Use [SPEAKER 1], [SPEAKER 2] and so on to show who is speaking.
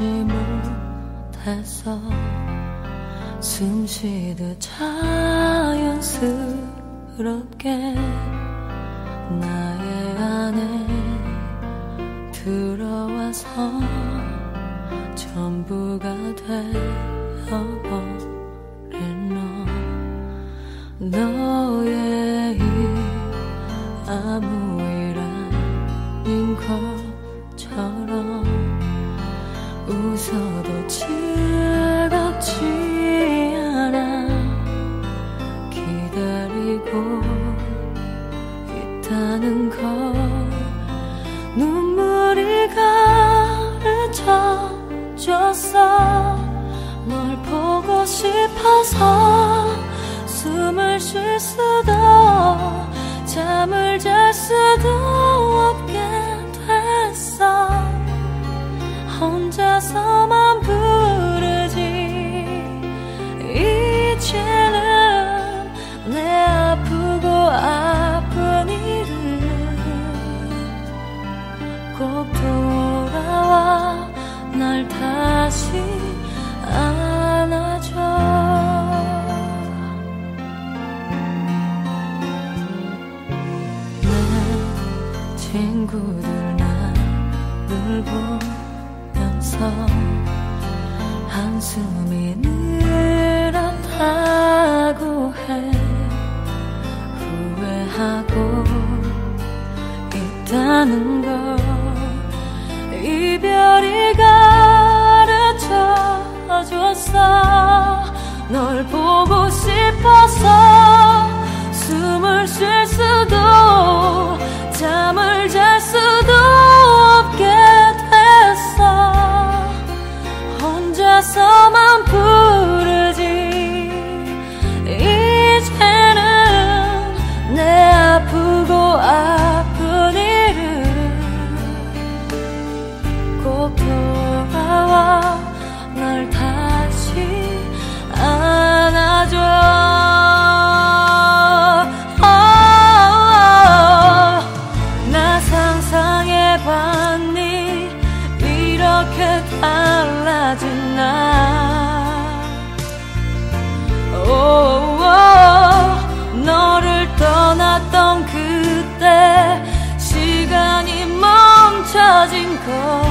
[SPEAKER 1] 못했어. 숨쉬듯 자연스럽게 나의 안에 들어와서 전부가 되어버린 너의 이 아무 일 아닌 것처럼 웃어도 즐겁지 않아. 기다리고 있다는 걸 눈물이 가르쳐줬어. 널 보고 싶어서 숨을 쉴 수도 잠을 잘 수도 없게 됐어. 혼자서만 부르지. 이제는 내 아프고 아픈 일을 꼭 돌아와 날 다시 안아줘. 친구들 나를 보면서 한숨이 늘었다고 해. 후회하고 있다는 걸 이별이 가르쳐줬어. 널 보고 싶어서 숨을 쉴 수도 잠을 잘 수도 없게 됐어. 혼자서만 부르지. 이제는 내 아프고 아픈 일을 꼭 돌아와 널 다시 안아줘. 봤니 이렇게 달라진 나. 너를 떠났던 그때 시간이 멈춰진 것